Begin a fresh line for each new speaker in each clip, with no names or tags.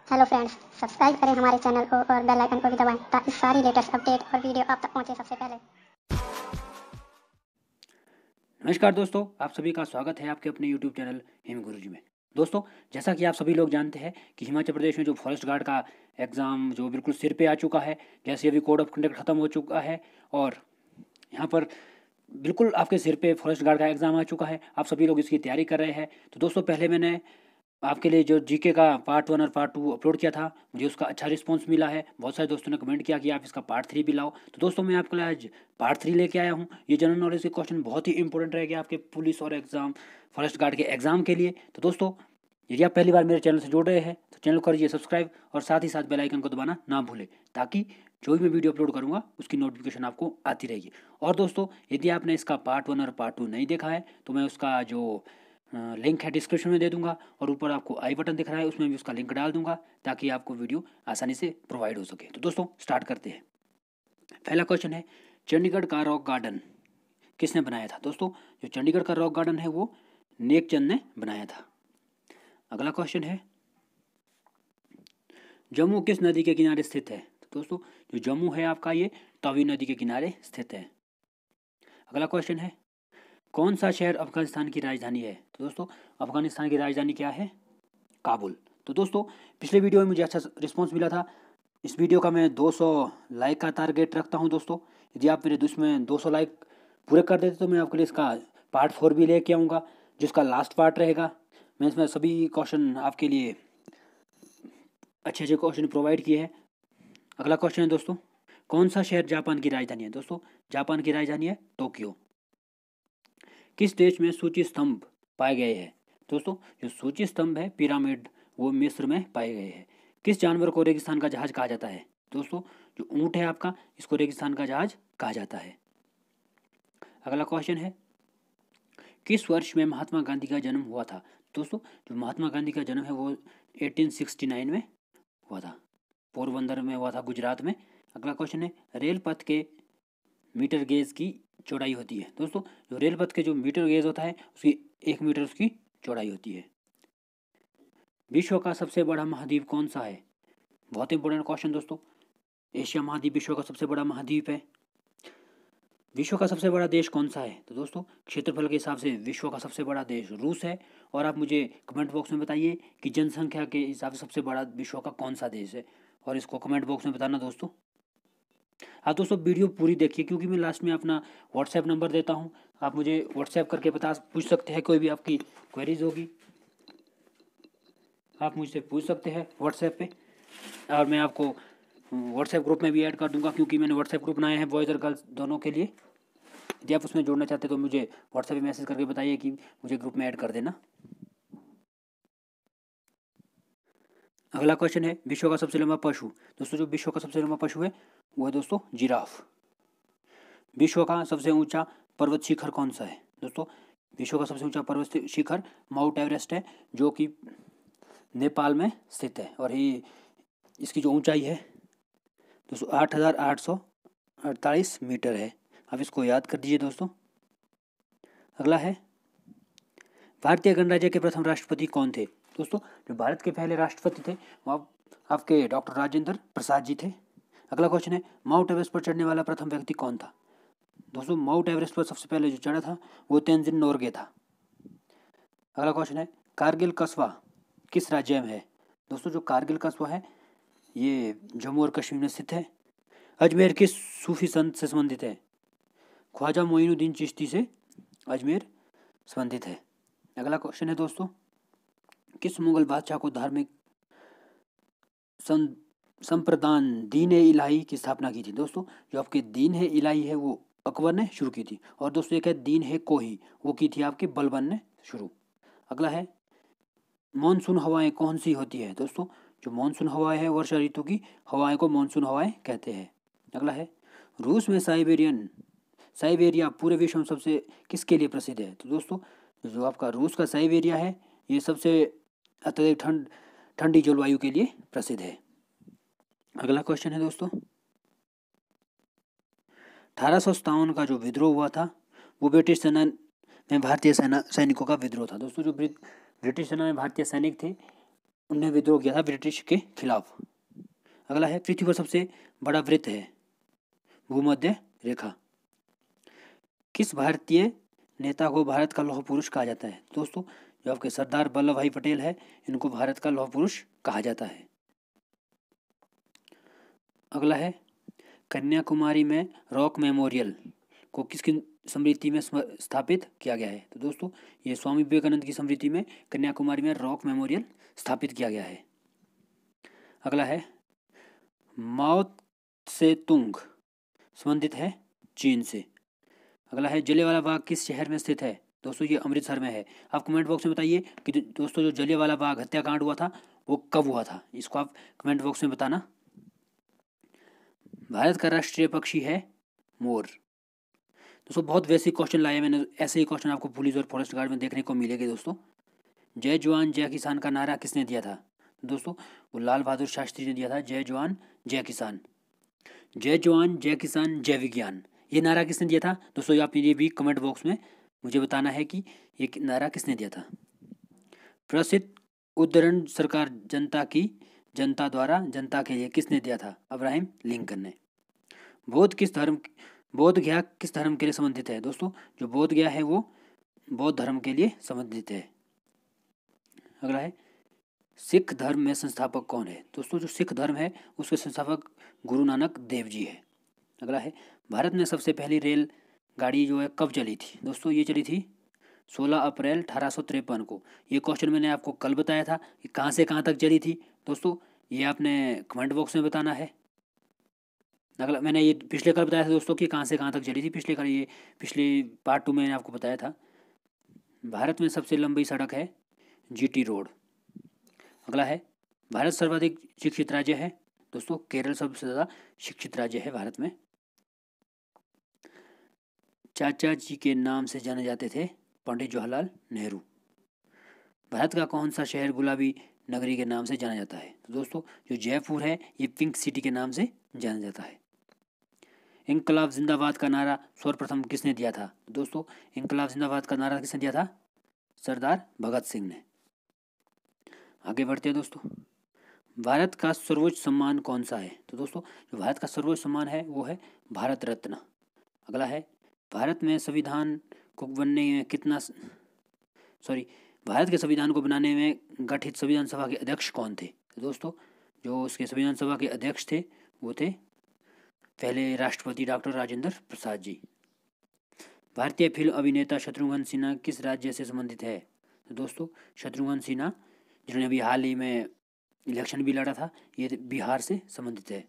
Hello friends, subscribe करें हमारे channel को और बेल आइकन को भी दबाएं ताकि सारी लेटेस्ट अपडेट और वीडियो आप तक पहुंचे सबसे पहले।
नमस्कार दोस्तों, आप सभी का स्वागत है आपके अपने YouTube चैनल हिम गुरुजी में। दोस्तों, जैसा कि आप सभी लोग जानते हैं कि हिमाचल प्रदेश में जो फॉरेस्ट गार्ड का एग्ज़ाम जो बिल्कुल सिर पे आ चुका है, जैसे अभी कोड ऑफ कंडक्ट ख़त्म हो चुका है और यहाँ पर बिल्कुल आपके सिर पे फॉरेस्ट गार्ड का एग्ज़ाम आ चुका है। आप सभी लोग इसकी तैयारी कर रहे हैं। तो दोस्तों, पहले मैंने आपके लिए जो जीके का पार्ट 1 और पार्ट 2 अपलोड किया था, मुझे उसका अच्छा रिस्पॉन्स मिला है। बहुत सारे दोस्तों ने कमेंट किया कि आप इसका पार्ट 3 भी लाओ। तो दोस्तों, मैं आपके लिए आज पार्ट 3 लेके आया हूँ। ये जनरल नॉलेज के क्वेश्चन बहुत ही इंपॉर्टेंट रहेगा आपके पुलिस और फॉरेस्ट गार्ड के एग्ज़ाम के लिए। तो दोस्तों, यदि आप पहली बार मेरे चैनल से जुड़ रहे हैं तो चैनल को करिए सब्सक्राइब और साथ ही साथ बेल आइकन को दबाना ना भूलें, ताकि जो भी मैं वीडियो अपलोड करूँगा उसकी नोटिफिकेशन आपको आती रहेगी। और दोस्तों, यदि आपने इसका पार्ट 1 और पार्ट 2 नहीं देखा है तो मैं उसका जो लिंक है डिस्क्रिप्शन में दे दूंगा और ऊपर आपको आई बटन दिख रहा है, उसमें भी उसका लिंक डाल दूंगा ताकि आपको वीडियो आसानी से प्रोवाइड हो सके। तो दोस्तों, स्टार्ट करते हैं। पहला क्वेश्चन है, चंडीगढ़ का रॉक गार्डन किसने बनाया था? दोस्तों, जो चंडीगढ़ का रॉक गार्डन है वो नेकचंद ने बनाया था। अगला क्वेश्चन है, जम्मू किस नदी के किनारे स्थित है? तो दोस्तों, जो जम्मू है आपका ये तवी नदी के किनारे स्थित है। अगला क्वेश्चन है, कौन सा शहर अफगानिस्तान की राजधानी है? तो दोस्तों, अफगानिस्तान की राजधानी क्या है? काबुल। तो दोस्तों, पिछले वीडियो में मुझे अच्छा रिस्पॉन्स मिला था। इस वीडियो का मैं 200 लाइक का टारगेट रखता हूं। दोस्तों, यदि आप मेरे इसमें 200 लाइक पूरे कर देते तो मैं आपके लिए इसका पार्ट 4 भी लेके आऊँगा, जिसका लास्ट पार्ट रहेगा। मैं इसमें सभी क्वेश्चन आपके लिए अच्छे अच्छे क्वेश्चन प्रोवाइड किए हैं। अगला क्वेश्चन है दोस्तों, कौन सा शहर जापान की राजधानी है? दोस्तों, जापान की राजधानी है टोक्यो। किस देश में सूची स्तंभ पाए गए हैं? दोस्तों, जो सूची स्तंभ है पिरामिड वो मिस्र में पाए गए हैं। किस जानवर को रेगिस्तान का जहाज कहा जाता है? दोस्तों, जो ऊंट है आपका, इसको रेगिस्तान का जहाज कहा जाता है। अगला क्वेश्चन है, किस वर्ष में महात्मा गांधी का जन्म हुआ था? दोस्तों, जो महात्मा गांधी का जन्म है वो 1869 में हुआ था, पोरबंदर में हुआ था, गुजरात में। अगला क्वेश्चन है, रेल पथ के मीटर गेज की चौड़ाई होती है? दोस्तों, जो रेल पथ के जो मीटर गेज होता है उसकी 1 मीटर उसकी चौड़ाई होती है। विश्व का सबसे बड़ा महाद्वीप कौन सा है? बहुत इंपॉर्टेंट क्वेश्चन दोस्तों। एशिया महाद्वीप विश्व का सबसे बड़ा महाद्वीप है। विश्व का सबसे बड़ा देश कौन सा है? तो दोस्तों, क्षेत्रफल के हिसाब से विश्व का सबसे बड़ा देश रूस है। और आप मुझे कमेंट बॉक्स में बताइए कि जनसंख्या के हिसाब से सबसे बड़ा विश्व का कौन सा देश है, और इसको कमेंट बॉक्स में बताना दोस्तों। हाँ दोस्तों, वीडियो पूरी देखिए क्योंकि मैं लास्ट में अपना व्हाट्सएप नंबर देता हूँ। आप मुझे व्हाट्सएप करके पूछ सकते हैं, कोई भी आपकी क्वेरीज होगी आप मुझसे पूछ सकते हैं व्हाट्सएप पे, और मैं आपको व्हाट्सएप ग्रुप में भी ऐड कर दूंगा, क्योंकि मैंने व्हाट्सएप ग्रुप बनाए हैं बॉयज़ और गर्ल्स दोनों के लिए। यदि आप उसमें जुड़ना चाहते तो मुझे व्हाट्सएप पे मैसेज करके बताइए कि मुझे ग्रुप में ऐड कर देना। अगला क्वेश्चन है, विश्व का सबसे लंबा पशु? दोस्तों, जो विश्व का सबसे लंबा पशु है वो है दोस्तों जिराफ। विश्व का सबसे ऊंचा पर्वत शिखर कौन सा है? दोस्तों, विश्व का सबसे ऊंचा पर्वत शिखर माउंट एवरेस्ट है, जो कि नेपाल में स्थित है। और ये इसकी जो ऊंचाई है दोस्तों 8,848 मीटर है। आप इसको याद कर दीजिए दोस्तों। अगला है, भारतीय गणराज्य के प्रथम राष्ट्रपति कौन थे? दोस्तों, जो भारत के पहले राष्ट्रपति थे वो आपके डॉक्टर राजेंद्र प्रसाद जी थे। अगला क्वेश्चन है, माउंट एवरेस्ट पर चढ़ने वाला प्रथम व्यक्ति कौन था? दोस्तों, माउंट एवरेस्ट पर सबसे पहले जो चढ़ा था वो तेंजिन नोरगे था। अगला क्वेश्चन है, कारगिल कस्बा किस राज्य में है? दोस्तों, जो कारगिल कस्बा है ये जम्मू और कश्मीर में स्थित है। अजमेर किस सूफी संत से संबंधित है? ख्वाजा मोइनुद्दीन चिश्ती से अजमेर संबंधित है। अगला क्वेश्चन है दोस्तों, किस मुगल बादशाह को धार्मिक संप्रदान दीन ए इलाही की स्थापना की थी? दोस्तों, जो आपके दीन है इलाही है वो अकबर ने शुरू की थी। और दोस्तों, एक है दीन है कोही, वो की थी आपकी बलबन ने शुरू। अगला है, मानसून हवाएं कौन सी होती है? दोस्तों, जो मानसून हवाएं है वर्षा ऋतु की हवाएं को मानसून हवाएं कहते हैं। अगला है, रूस में साइबेरिया पूरे विश्व में सबसे किसके लिए प्रसिद्ध है? तो दोस्तों, जो आपका रूस का साइबेरिया है ये सबसे अत्यधिक ठंडी जलवायु के लिए प्रसिद्ध है। अगला क्वेश्चन है दोस्तों, 1857 का जो विद्रोह हुआ था वो ब्रिटिश सेना में भारतीय सैनिकों का विद्रोह था। दोस्तों, जो ब्रिटिश सेना में भारतीय सैनिक थे उन्होंने विद्रोह किया था ब्रिटिश के खिलाफ। अगला है, पृथ्वी पर सबसे बड़ा वृत्त है भूमध्य रेखा। किस भारतीय नेता को भारत का लौह पुरुष कहा जाता है? दोस्तों, जो आपके सरदार वल्लभ भाई पटेल है, इनको भारत का लौह पुरुष कहा जाता है। अगला है, कन्याकुमारी में रॉक मेमोरियल को किसकी स्मृति में स्थापित किया गया है? तो दोस्तों, ये स्वामी विवेकानंद की स्मृति में कन्याकुमारी में रॉक मेमोरियल स्थापित किया गया है। अगला है, माओ से तुंग संबंधित है चीन से। अगला है, जलियांवाला बाग किस शहर में स्थित है? दोस्तों, ये अमृतसर में है। आप कमेंट बॉक्स में बताइए कि दोस्तों जो जलियांवाला बाग हत्याकांड हुआ था वो कब हुआ था, इसको आप कमेंट बॉक्स में बताना। भारत का राष्ट्रीय पक्षी है मोर। दोस्तों, बहुत वैसे क्वेश्चन लाए मैंने, ऐसे ही क्वेश्चन आपको पुलिस और फॉरेस्ट गार्ड में देखने को मिलेंगे। दोस्तों, जय जवान जय किसान का नारा किसने दिया था? दोस्तों, वो लाल बहादुर शास्त्री ने दिया था, जय जवान जय किसान। जय जवान जय किसान जय विज्ञान, ये नारा किसने दिया था? दोस्तों, आप ये भी कमेंट बॉक्स में मुझे बताना है कि ये नारा किसने दिया था। प्रसिद्ध उद्धरण सरकार जनता की जनता द्वारा जनता के लिए किसने दिया था? अब्राहम लिंकन ने। बोध गया किस धर्म के लिए संबंधित है? दोस्तों, जो बोध गया है वो बौद्ध धर्म के लिए संबंधित है। अगला है, सिख धर्म में संस्थापक कौन है? दोस्तों, जो सिख धर्म है उसके संस्थापक गुरु नानक देव जी है। अगला है, भारत में सबसे पहली रेल गाड़ी जो है कब चली थी? दोस्तों, ये चली थी 16 अप्रैल 1853 को। ये क्वेश्चन मैंने आपको कल बताया था कि कहाँ से कहाँ तक चली थी। दोस्तों, ये आपने कमेंट बॉक्स में बताना है। अगला, मैंने ये पिछले कल बताया था दोस्तों कि कहाँ से कहाँ तक चली थी, पिछले कल, ये पिछले पार्ट 2 में मैंने आपको बताया था। भारत में सबसे लंबी सड़क है जीटी रोड। अगला है, भारत सर्वाधिक शिक्षित राज्य है? दोस्तों, केरल सबसे ज़्यादा शिक्षित राज्य है भारत में। चाचा जी के नाम से जाने जाते थे पंडित जवाहरलाल नेहरू। भारत का कौन सा शहर गुलाबी नगरी के नाम से जाना जाता है? तो दोस्तों, जो जयपुर है ये पिंक सिटी के नाम से जाना जाता है। इंकलाब जिंदाबाद का नारा सर्वप्रथम किसने दिया था? दोस्तों, इंकलाब जिंदाबाद का नारा किसने दिया था? सरदार भगत सिंह ने। आगे बढ़ते हैं दोस्तों, भारत का सर्वोच्च सम्मान कौन सा है? तो दोस्तों, जो भारत का सर्वोच्च सम्मान है वो है भारत रत्न। अगला है, भारत में संविधान को बनने में भारत के संविधान को बनाने में गठित संविधान सभा के अध्यक्ष कौन थे? तो दोस्तों, जो उसके संविधान सभा के अध्यक्ष थे वो थे पहले राष्ट्रपति डॉक्टर राजेंद्र प्रसाद जी। भारतीय फिल्म अभिनेता शत्रुघ्न सिन्हा किस राज्य से संबंधित है? तो दोस्तों, शत्रुघ्न सिन्हा जिन्होंने अभी हाल ही में इलेक्शन भी लड़ा था, ये बिहार से संबंधित है।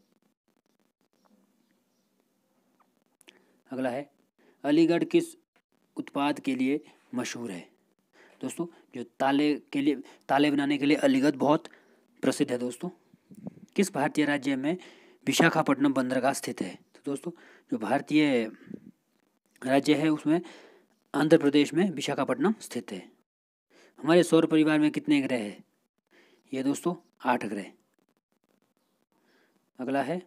अगला है, अलीगढ़ किस उत्पाद के लिए मशहूर है? दोस्तों, जो ताले बनाने के लिए अलीगढ़ बहुत प्रसिद्ध है। दोस्तों, किस भारतीय राज्य में विशाखापट्टनम बंदरगाह स्थित है? तो दोस्तों, जो भारतीय राज्य है उसमें आंध्र प्रदेश में विशाखापट्टनम स्थित है। हमारे सौर परिवार में कितने ग्रह हैं? ये दोस्तों 8 ग्रह। अगला है,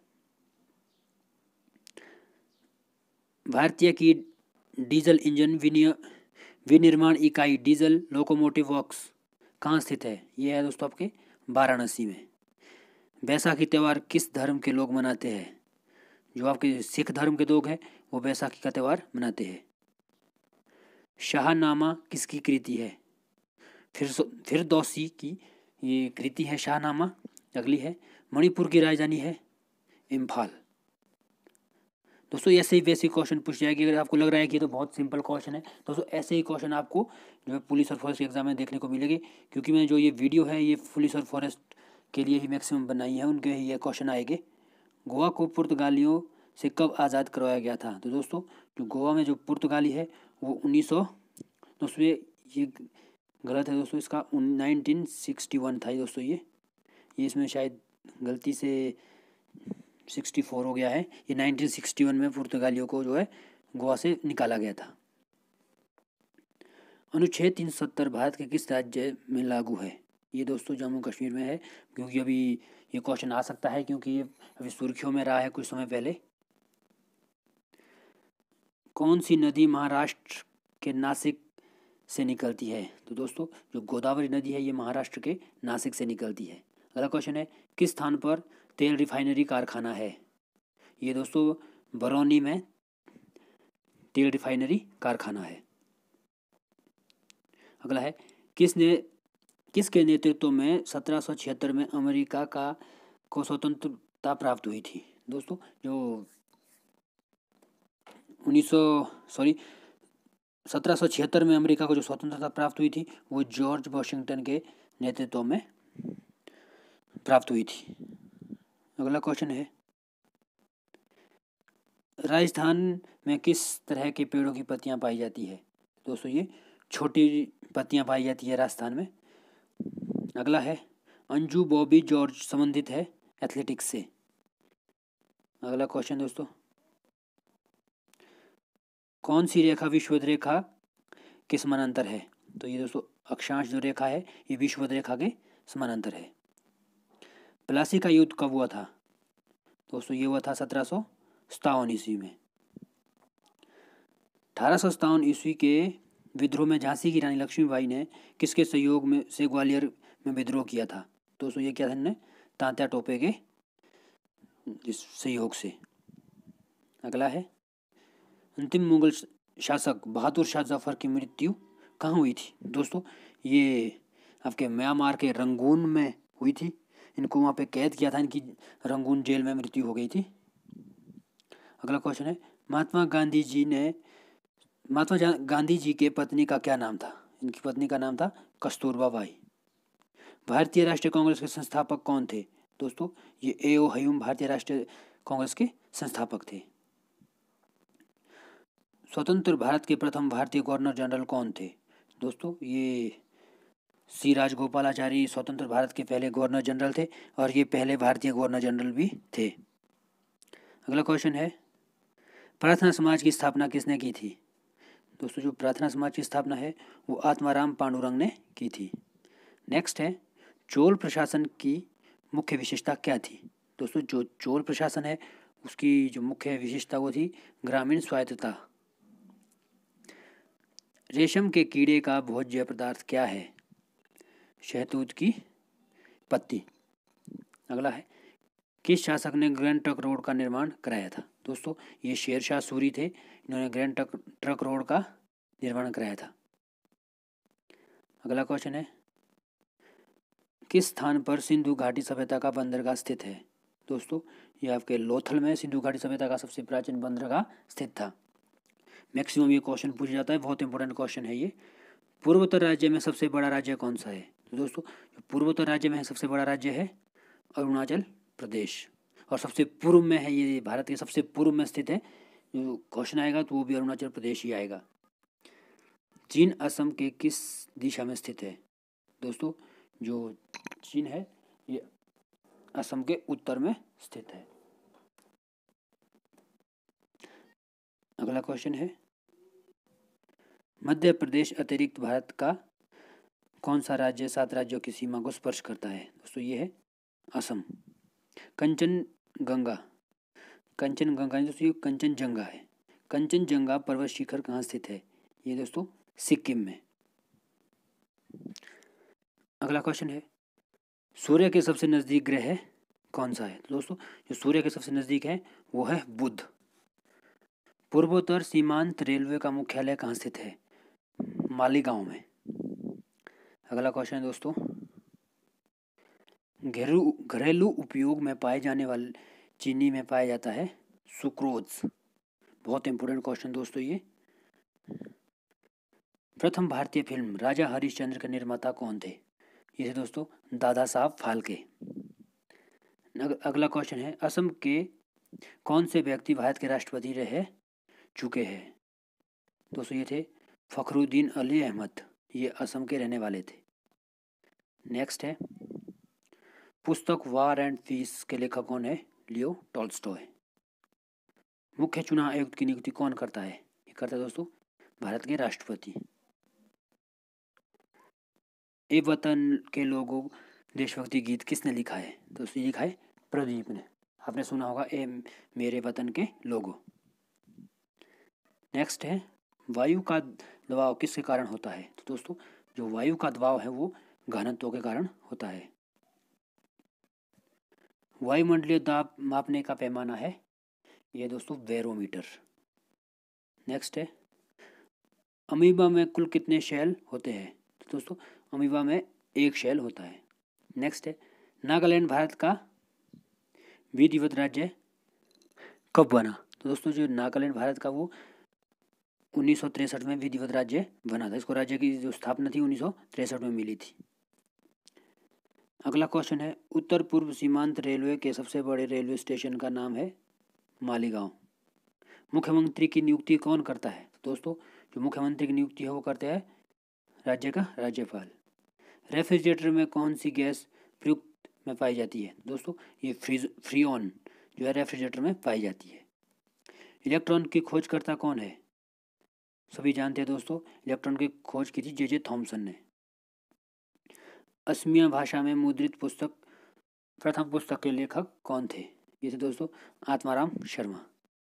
भारतीय की डीजल इंजन विनिर्माण इकाई डीजल लोकोमोटिव वर्क्स कहाँ स्थित है? ये है दोस्तों आपके वाराणसी में। बैसाखी त्यौहार किस धर्म के लोग मनाते हैं? जो आपके सिख धर्म के लोग हैं वो बैसाखी का त्यौहार मनाते हैं। शाहनामा किसकी कृति है? फिरदौसी की ये कृति है शाहनामा। अगली है, मणिपुर की राजधानी है इम्फाल। दोस्तों, ऐसे ही वैसे क्वेश्चन पूछ जाएगी। अगर आपको लग रहा है कि ये तो बहुत सिंपल क्वेश्चन है, दोस्तों ऐसे ही क्वेश्चन आपको जो है पुलिस और फॉरेस्ट एग्जाम में देखने को मिलेंगे, क्योंकि मैं जो ये वीडियो है ये पुलिस और फॉरेस्ट के लिए ही मैक्सिमम बनाई है, उनके ही ये क्वेश्चन आएंगे। गोवा को पुर्तगालियों से कब आज़ाद करवाया गया था? तो दोस्तों, जो गोवा में जो पुर्तगाली है वो 1900, दोस्तों ये गलत है दोस्तों, इसका 1961 था दोस्तों। ये इसमें शायद गलती से 64 हो गया है। ये 1961 में पुर्तगालियों को जो है गोवा से निकाला गया था। अनुच्छेद 370 भारत के किस राज्य में लागू है? ये दोस्तों जम्मू कश्मीर में है, क्योंकि अभी ये क्वेश्चन आ सकता है क्योंकि ये अभी सुर्खियों में रहा है कुछ समय पहले। कौन सी नदी महाराष्ट्र के नासिक से निकलती है? तो दोस्तों जो गोदावरी नदी है ये महाराष्ट्र के नासिक से निकलती है। अगला क्वेश्चन है, किस स्थान पर तेल रिफाइनरी कारखाना है? ये दोस्तों बरौनी में तेल रिफाइनरी कारखाना है। अगला है, किसके नेतृत्व में 1776 में अमेरिका को स्वतंत्रता प्राप्त हुई थी? दोस्तों जो 1776 में अमेरिका को जो स्वतंत्रता प्राप्त हुई थी वो जॉर्ज वॉशिंगटन के नेतृत्व में प्राप्त हुई थी। अगला क्वेश्चन है, राजस्थान में किस तरह के पेड़ों की पत्तियां पाई जाती है? दोस्तों ये छोटी पत्तियां पाई जाती है राजस्थान में। अगला है, अंजू बॉबी जॉर्ज संबंधित है एथलेटिक्स से। अगला क्वेश्चन दोस्तों, कौन सी रेखा विषुवत रेखा के समानांतर है? तो ये दोस्तों अक्षांश जो रेखा है ये विषुवत रेखा के समानांतर है। प्लासी का युद्ध कब हुआ था? दोस्तों ये हुआ था 1757 ईस्वी में। 1857 ईस्वी के विद्रोह में झांसी की रानी लक्ष्मीबाई ने किसके सहयोग में से ग्वालियर में विद्रोह किया था? दोस्तों ये किया था इन्होंने तात्या टोपे के इस सहयोग से। अगला है, अंतिम मुगल शासक बहादुर शाह जफर की मृत्यु कहाँ हुई थी? दोस्तों ये आपके म्यांमार के रंगून में हुई थी। इनको वहाँ पे कैद किया था, इनकी रंगून जेल में मृत्यु हो गई थी। अगला क्वेश्चन है, महात्मा गांधी जी के पत्नी का क्या नाम था? इनकी पत्नी का नाम था कस्तूरबा बाई। भारतीय राष्ट्रीय कांग्रेस के संस्थापक कौन थे? दोस्तों ये A.O. हयूम भारतीय राष्ट्रीय कांग्रेस के संस्थापक थे। स्वतंत्र भारत के प्रथम भारतीय गवर्नर जनरल कौन थे? दोस्तों ये सी राजगोपालाचारी स्वतंत्र भारत के पहले गवर्नर जनरल थे और ये पहले भारतीय गवर्नर जनरल भी थे। अगला क्वेश्चन है, प्रार्थना समाज की स्थापना किसने की थी? दोस्तों जो प्रार्थना समाज की स्थापना है वो आत्माराम पांडुरंग ने की थी। नेक्स्ट है, चोल प्रशासन की मुख्य विशेषता क्या थी? दोस्तों जो चोल प्रशासन है उसकी जो मुख्य विशेषता वो थी ग्रामीण स्वायत्तता। रेशम के कीड़े का भोज्य पदार्थ क्या है? शहतूत की पत्ती। अगला है, किस शासक ने ग्रैंड ट्रंक रोड का निर्माण कराया था? दोस्तों ये शेरशाह सूरी थे, इन्होंने ग्रैंड ट्रंक रोड का निर्माण कराया था। अगला क्वेश्चन है, किस स्थान पर सिंधु घाटी सभ्यता का बंदरगाह स्थित है? दोस्तों ये आपके लोथल में सिंधु घाटी सभ्यता का सबसे प्राचीन बंदरगाह स्थित था। मैक्सिमम ये क्वेश्चन पूछा जाता है, बहुत इंपॉर्टेंट क्वेश्चन है ये। पूर्वोत्तर राज्य में सबसे बड़ा राज्य कौन सा है? तो दोस्तों पूर्वोत्तर राज्य में सबसे बड़ा राज्य है अरुणाचल प्रदेश, और सबसे पूर्व में है, ये भारत के सबसे पूर्व में स्थित है। जो क्वेश्चन आएगा तो वो भी अरुणाचल प्रदेश ही आएगा। चीन असम के किस दिशा में स्थित है? दोस्तों जो चीन है ये असम के उत्तर में स्थित है। अगला क्वेश्चन है, मध्य प्रदेश अतिरिक्त भारत का कौन सा राज्य 7 राज्यों की सीमा को स्पर्श करता है? दोस्तों ये है असम। कंचनजंगा दोस्तों ये कंचनजंगा है। कंचनजंगा पर्वत शिखर कहाँ स्थित है? ये दोस्तों सिक्किम में। अगला क्वेश्चन है, सूर्य के सबसे नज़दीक ग्रह कौन सा है? दोस्तों जो सूर्य के सबसे नज़दीक है वो है बुध। पूर्वोत्तर सीमांत रेलवे का मुख्यालय कहाँ स्थित है? मालीगांव में। अगला क्वेश्चन है दोस्तों, घरेलू उपयोग में पाए जाने वाले चीनी में पाया जाता है सुक्रोज। बहुत इंपॉर्टेंट क्वेश्चन दोस्तों ये। प्रथम भारतीय फिल्म राजा हरिश्चंद्र के निर्माता कौन थे? ये थे दोस्तों दादा साहब फाल्के। अगला क्वेश्चन है, असम के कौन से व्यक्ति भारत के राष्ट्रपति रह चुके हैं? दोस्तों ये थे फखरुद्दीन अली अहमद, ये असम के रहने वाले थे। नेक्स्ट है, पुस्तक वार एंड पीस के लेखक कौन है? Leo Tolstoy. मुख्य चुनाव आयुक्त की नियुक्ति कौन करता है? ये करता है दोस्तों भारत के राष्ट्रपति। ए वतन के लोगों देशभक्ति गीत किसने लिखा है? दोस्तों लिखा है प्रदीप ने। आपने सुना होगा ए मेरे वतन के लोगों। नेक्स्ट है, वायु का दबाव किसके कारण होता है? तो दोस्तों जो वायु का दबाव है वो घनत्व के कारण होता है। वायुमंडलीय दाब मापने का पैमाना है ये दोस्तों बैरोमीटर। नेक्स्ट है, अमीबा में कुल कितने शेल होते हैं? तो दोस्तों अमीबा में एक शेल होता है। नेक्स्ट है, नागालैंड भारत का विधिवत राज्य कब बना? तो दोस्तों जो नागालैंड भारत का वो 1963 में विधिवत राज्य बना था। इसको राज्य की जो स्थापना थी 1963 में मिली थी। अगला क्वेश्चन है, उत्तर पूर्व सीमांत रेलवे के सबसे बड़े रेलवे स्टेशन का नाम है मालीगांव। मुख्यमंत्री की नियुक्ति कौन करता है? दोस्तों जो मुख्यमंत्री की नियुक्ति है वो करते हैं राज्य का राज्यपाल। रेफ्रिजरेटर में कौन सी गैस प्रयुक्त में पाई जाती है? दोस्तों ये फ्रीऑन जो है रेफ्रिजरेटर में पाई जाती है। इलेक्ट्रॉन की खोजकर्ता कौन है? सभी जानते हैं दोस्तों, इलेक्ट्रॉन की खोज की थी जे थॉमसन ने। असमिया भाषा में मुद्रित पुस्तक प्रथम पुस्तक के लेखक कौन थे? ये थे दोस्तों आत्माराम शर्मा।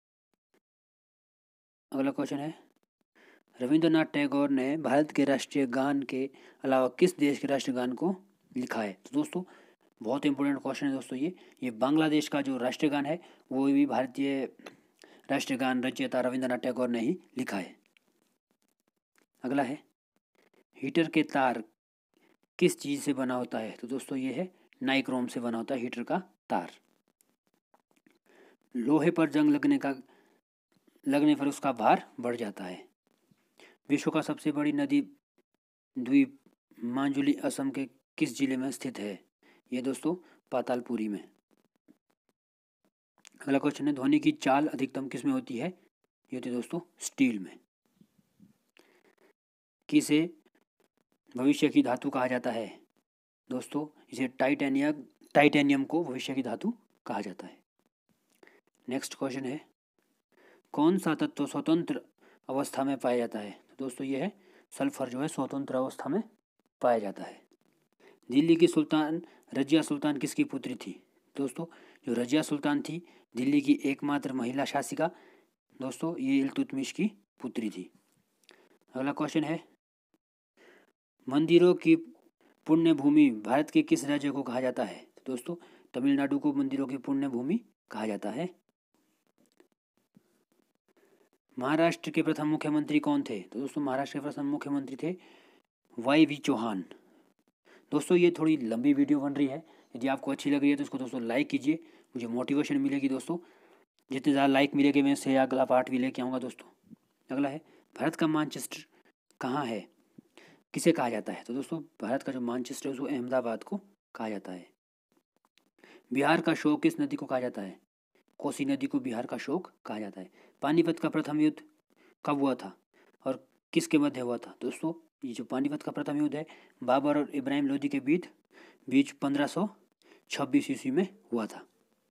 अगला क्वेश्चन है, रविंद्रनाथ टैगोर ने भारत के राष्ट्रीय गान के अलावा किस देश के राष्ट्रीय गान को लिखा है? तो दोस्तों बहुत इंपॉर्टेंट क्वेश्चन है दोस्तों ये बांग्लादेश का जो राष्ट्रीय गान है वो भी भारतीय राष्ट्रीय गान रचयिता रविंद्रनाथ टैगोर ने ही लिखा है। अगला है, हीटर के तार किस चीज़ से बना होता है? तो दोस्तों ये है नाइक्रोम से बना होता है हीटर का तार। लोहे पर जंग लगने पर उसका भार बढ़ जाता है। विश्व का सबसे बड़ी नदी द्वीप माजुली असम के किस जिले में स्थित है? ये दोस्तों पातालपुरी में। अगला क्वेश्चन है, ध्वनि की चाल अधिकतम किस में होती है? ये होती है दोस्तों स्टील में। किसे भविष्य की धातु कहा जाता है? दोस्तों इसे टाइटेनियम को भविष्य की धातु कहा जाता है। नेक्स्ट क्वेश्चन है, कौन सा तत्व स्वतंत्र अवस्था में पाया जाता है? तो दोस्तों ये है सल्फर जो है स्वतंत्र अवस्था में पाया जाता है। दिल्ली की सुल्तान रजिया सुल्तान किसकी पुत्री थी? दोस्तों जो रजिया सुल्तान थी दिल्ली की एकमात्र महिला शासिका दोस्तों ये इल्तुतमिश की पुत्री थी। अगला क्वेश्चन है, मंदिरों की पुण्य भूमि भारत के किस राज्य को कहा जाता है? तो दोस्तों तमिलनाडु को मंदिरों की पुण्य भूमि कहा जाता है। महाराष्ट्र के प्रथम मुख्यमंत्री कौन थे? तो दोस्तों महाराष्ट्र के प्रथम मुख्यमंत्री थे YV चौहान। दोस्तों ये थोड़ी लंबी वीडियो बन रही है, यदि आपको अच्छी लग रही है तो इसको दोस्तों लाइक कीजिए, मुझे मोटिवेशन मिलेगी दोस्तों। जितने ज़्यादा लाइक मिलेंगे मैं इससे अगला पार्ट भी लेके आऊँगा दोस्तों। अगला है, भारत का मानचेस्टर कहाँ है, किसे कहा जाता है? तो दोस्तों भारत का जो मानचेस्टर है उसको अहमदाबाद को कहा जाता है। बिहार का शोक किस नदी को कहा जाता है? कोसी नदी को बिहार का शोक कहा जाता है। पानीपत का प्रथम युद्ध कब हुआ था और किसके मध्य हुआ था? दोस्तों ये जो पानीपत का प्रथम युद्ध है बाबर और इब्राहिम लोदी के बीच 1526 ईस्वी में हुआ था।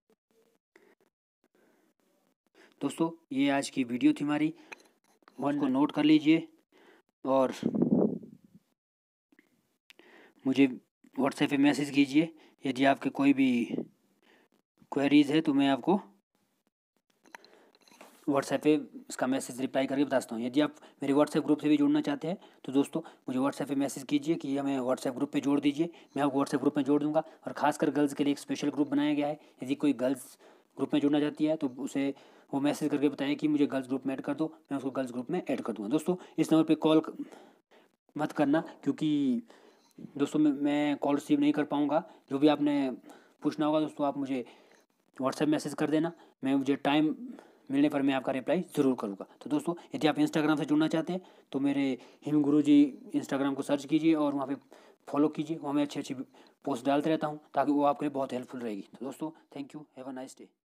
दोस्तों ये आज की वीडियो थी हमारी, वन को नोट कर लीजिए और मुझे व्हाट्सएप पे मैसेज कीजिए। यदि आपके कोई भी क्वेरीज है तो मैं आपको व्हाट्सएप पे इसका मैसेज रिप्लाई करके बता सकता हूँ। यदि आप मेरे व्हाट्सएप ग्रुप से भी जुड़ना चाहते हैं तो दोस्तों मुझे व्हाट्सएप पे मैसेज कीजिए कि हमें व्हाट्सएप ग्रुप पे जोड़ दीजिए, मैं आपको व्हाट्सएप ग्रुप में जोड़ दूंगा। और खासकर गर्ल्स के लिए एक स्पेशल ग्रुप बनाया गया है, यदि कोई गर्ल्स ग्रुप में जुड़ना चाहती है तो उसे वो मैसेज करके बताए कि मुझे गर्ल्स ग्रुप में ऐड कर दो, मैं उसको गर्ल्स ग्रुप में ऐड कर दूँगा। दोस्तों इस नंबर पर कॉल मत करना क्योंकि दोस्तों मैं कॉल रिसीव नहीं कर पाऊँगा। जो भी आपने पूछना होगा दोस्तों आप मुझे व्हाट्सएप मैसेज कर देना, मैं मुझे टाइम मिलने पर मैं आपका रिप्लाई ज़रूर करूँगा। तो दोस्तों यदि आप इंस्टाग्राम से जुड़ना चाहते हैं तो मेरे हिम गुरुजी इंस्टाग्राम को सर्च कीजिए और वहाँ पे फॉलो कीजिए, वहाँ मैं अच्छी पोस्ट डालते रहता हूँ ताकि वो आपके लिए बहुत हेल्पफुल रहेगी। तो दोस्तों thank you, have a nice day.